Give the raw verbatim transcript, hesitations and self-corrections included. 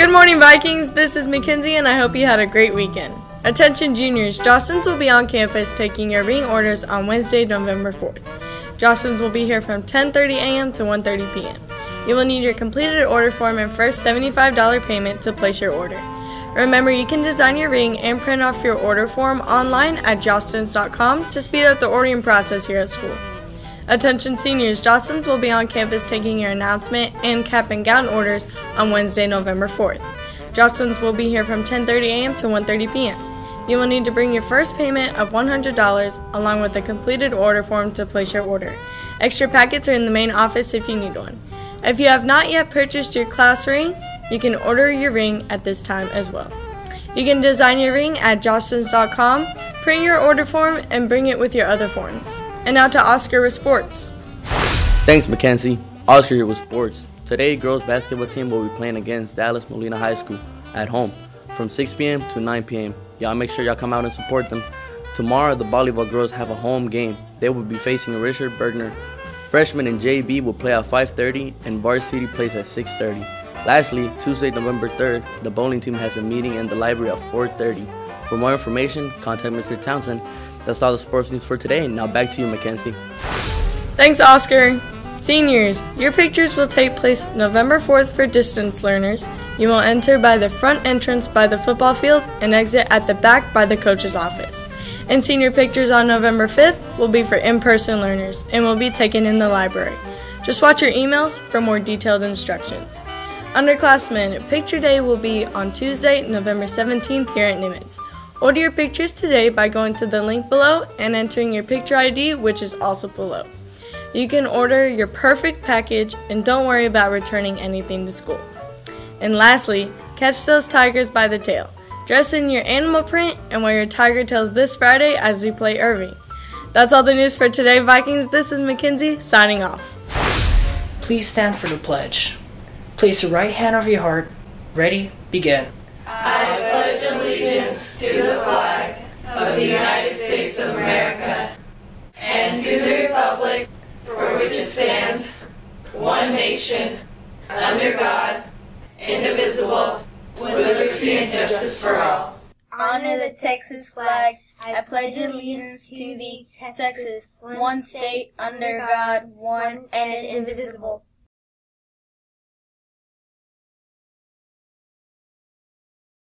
Good morning, Vikings. This is Mackenzie, and I hope you had a great weekend. Attention juniors, Jostens will be on campus taking your ring orders on Wednesday, November fourth. Jostens will be here from ten thirty a m to one thirty p m You will need your completed order form and first seventy-five dollars payment to place your order. Remember, you can design your ring and print off your order form online at jostens dot com to speed up the ordering process here at school. Attention seniors, Jostens will be on campus taking your announcement and cap and gown orders on Wednesday, November fourth. Jostens will be here from ten thirty a m to one thirty p m You will need to bring your first payment of one hundred dollars along with a completed order form to place your order. Extra packets are in the main office if you need one. If you have not yet purchased your class ring, you can order your ring at this time as well. You can design your ring at jostens dot com, print your order form, and bring it with your other forms. And now to Oscar with sports. Thanks, Mackenzie. Oscar here with sports. Today, girls basketball team will be playing against Dallas Molina High School at home from six p m to nine p m Y'all make sure y'all come out and support them. Tomorrow, the volleyball girls have a home game. They will be facing Richard Bergner. Freshmen and J B will play at five thirty and varsity plays at six thirty. Lastly, Tuesday, November third, the bowling team has a meeting in the library at four thirty. For more information, contact Mister Townsend. That's all the sports news for today. Now back to you, Mackenzie. Thanks, Oscar. Seniors, your pictures will take place November fourth for distance learners. You will enter by the front entrance by the football field and exit at the back by the coach's office. And senior pictures on November fifth will be for in-person learners and will be taken in the library. Just watch your emails for more detailed instructions. Underclassmen, Picture Day will be on Tuesday, November seventeenth here at Nimitz. Order your pictures today by going to the link below and entering your picture I D, which is also below. You can order your perfect package and don't worry about returning anything to school. And lastly, catch those tigers by the tail. Dress in your animal print and wear your tiger tails this Friday as we play Irving. That's all the news for today, Vikings. This is Mackenzie signing off. Please stand for the pledge. Place your right hand over your heart. Ready, begin. I pledge allegiance to the flag of the United States of America and to the republic for which it stands, one nation, under God, indivisible, with liberty and justice for all. Honor the Texas flag. I pledge allegiance to the Texas, one state, under God, one and indivisible.